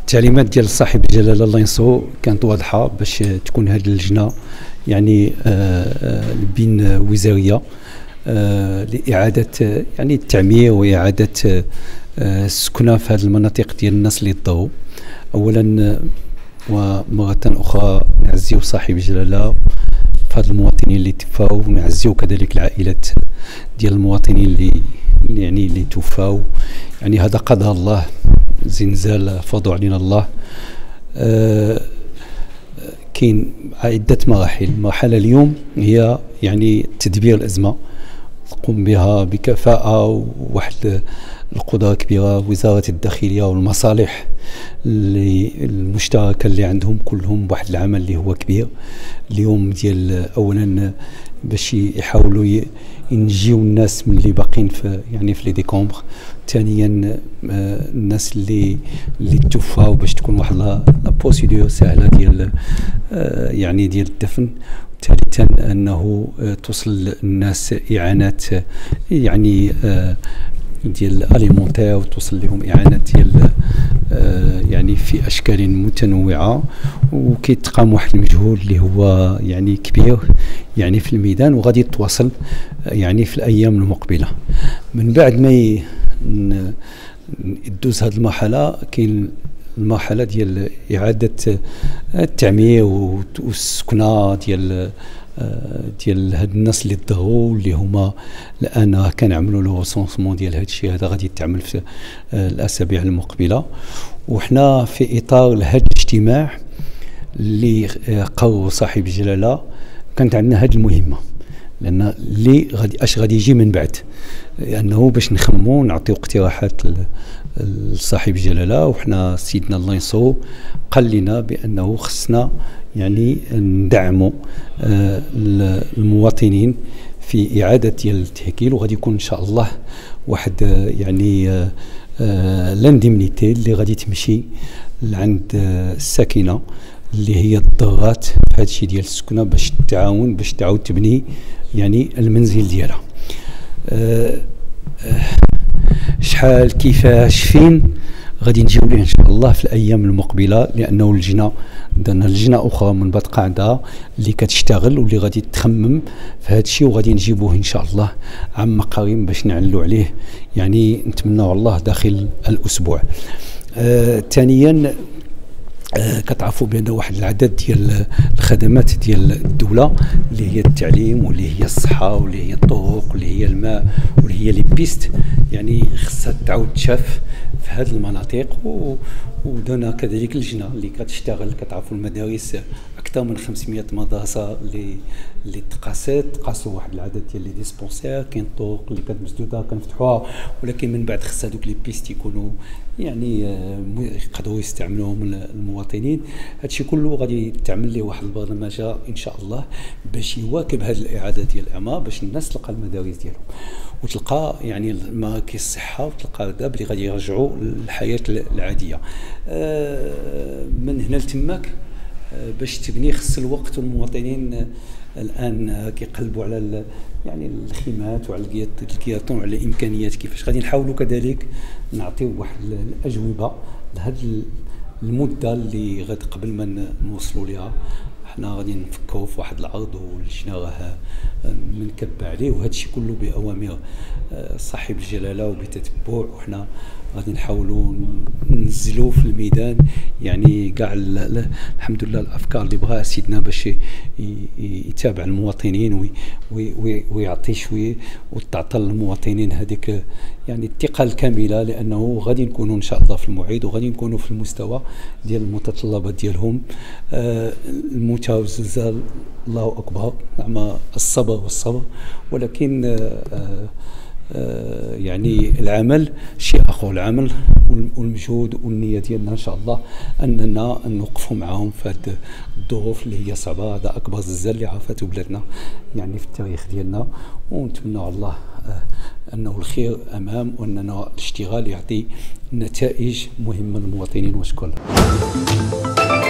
التعليمات ديال صاحب الجلاله الله ينصرو كانت واضحه باش تكون هذه اللجنه يعني بين وزاريه لاعاده يعني التعمير واعاده السكنه في هذه المناطق ديال الناس اللي ضروا. اولا ومره اخرى نعزيو صاحب الجلاله في هاد المواطنين اللي توفاو، ونعزيو كذلك العائلات ديال المواطنين اللي توفاو. يعني هذا قضاء الله، زلزال فرض علينا الله. كاين عدة مراحل. المرحلة اليوم هي يعني تدبير الأزمة، تقوم بها بكفاءة وواحد القدرة كبيرة وزارة الداخلية والمصالح المشتركة اللي عندهم كلهم بواحد العمل اللي هو كبير اليوم، ديال أولا باش يحاولوا ينجيو الناس من اللي باقين في يعني في لي ديكومبر. ثانيا الناس اللي توفاو باش تكون واحد لا بروسيدور سهله ديال يعني ديال الدفن. ثالثا انه توصل الناس اعانات يعني ديال الاليمونتير، وتوصل لهم اعانات ديال يعني في اشكال متنوعه، وكيتقام واحد المجهود اللي هو يعني كبير يعني في الميدان، وغادي يتواصل يعني في الايام المقبله. من بعد ما يدوز هذه المرحله كاين المرحله ديال اعاده التعمير والسكنه ديال هاد الناس اللي ضروا، اللي هما الان كنعملوا له سونسمون ديال هذا الشيء. هذا غادي يتعمل في الاسابيع المقبله، وحنا في اطار هذا الاجتماع اللي قرر صاحب الجلاله كانت عندنا هذه المهمه، لان اللي غادي يجي من بعد انه باش نخمموا ونعطيو اقتراحات لصاحب الجلاله. وحنا سيدنا الله ينصرو قال لنا بانه خصنا يعني ندعموا المواطنين في اعاده ديال التهكيل، وغادي يكون ان شاء الله واحد يعني لانديمنيتي اللي غادي تمشي عند الساكنه اللي هي الضرات في هذا الشيء ديال السكنه، باش تعاون باش تعاود تبني يعني المنزل ديالها. شحال كيفاش فين غادي نجيو ليه ان شاء الله في الايام المقبله، لانه اللجنه درنا لجنه اخرى من بعد قاعده اللي كتشتغل واللي غادي تخمم في هذا الشيء، وغادي نجيبوه ان شاء الله عام قريب باش نعلوا عليه، يعني نتمنوا الله داخل الاسبوع. ثانيا كتعرفوا بان واحد العدد ديال الخدمات ديال الدوله اللي هي التعليم واللي هي الصحه واللي هي الطرق واللي هي الماء واللي هي لي بيست، يعني خصها تعاود تشاف في هذه المناطق. ودرنا كذلك لجنه اللي كتشتغل. كتعرفوا المدارس اكثر من 500 مدرسه اللي تقاسوا واحد العدد ديال لي ديسبونسير. كاين الطرق اللي كانت مسدوده كنفتحوها، ولكن من بعد خص هذوك لي بيست يكونوا يعني يقدروا يستعملوهم المواطنين. هادشي كله غادي تعمل ليه واحد البرنامج ان شاء الله باش يواكب هذه الاعاده ديال الاعمار، باش الناس تلقى المدارس ديالهم وتلقى يعني مراكز الصحه، وتلقى دابا اللي غادي يرجعوا للحياه العاديه. من هنا لتماك باش تبني خص الوقت، والمواطنين الان كيقلبوا على يعني الخيمات وعلى الكياتون وعلى الامكانيات كيفاش غادي نحاولوا كذلك نعطيو واحد الاجوبه لهذه المده اللي غاد قبل ما نوصلوا ليها. حنا غادي نفكروا في واحد العرض واللجنه راه منكب عليه، وهذا الشيء كله باوامر صاحب الجلاله وبتتبع. وحنا غادي نحاولوا ننزلوا في الميدان يعني كاع الحمد لله الافكار اللي بغاها سيدنا باش يتابع المواطنين ويعطي شويه وتعطى للمواطنين هذيك يعني الثقه الكامله، لانه غادي نكونوا ان شاء الله في الموعد، وغادي نكونوا في المستوى ديال المتطلبات ديالهم. الموت والزلزال الله اكبر، نعم الصبر والصبر، ولكن يعني العمل شيء اخر. العمل والمجهود والنيه ديالنا ان شاء الله اننا نوقفوا معهم في هذه الظروف اللي هي صعبه. هذا اكبر زلزال اللي عرفته بلادنا يعني في التاريخ ديالنا، ونتمنى الله انه الخير امام، واننا الاشتغال يعطي نتائج مهمه للمواطنين. وشكرا.